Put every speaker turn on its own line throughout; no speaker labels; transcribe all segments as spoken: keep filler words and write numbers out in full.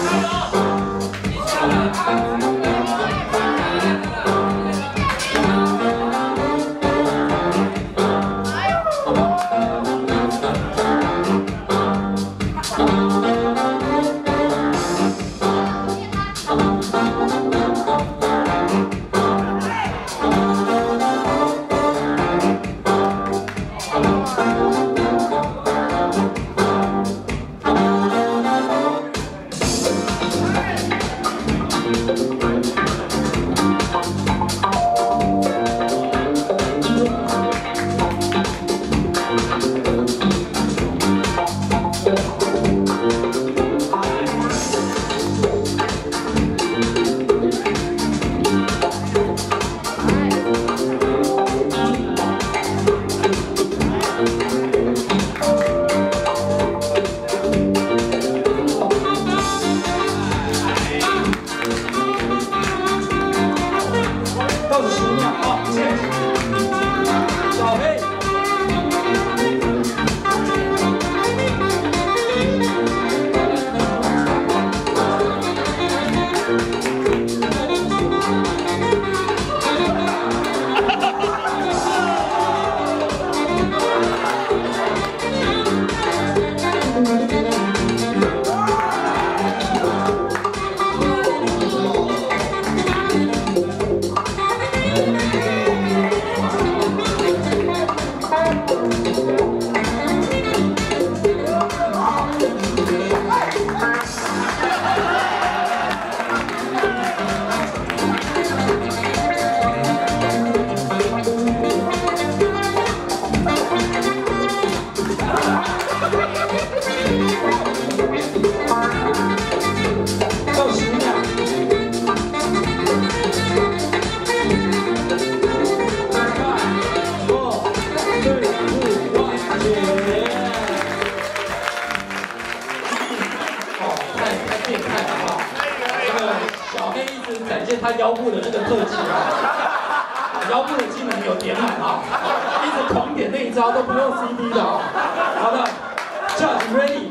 展现他腰部的那个特技啊，腰部的机能有点满啊，一直狂点那一招都不用 C D 的啊。好的 ，Judge ready，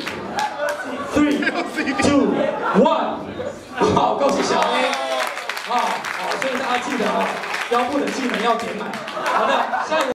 three two one， 好，恭喜小 A， 啊，好，所以大家记得啊，腰部的技能要点满。好的，下一个。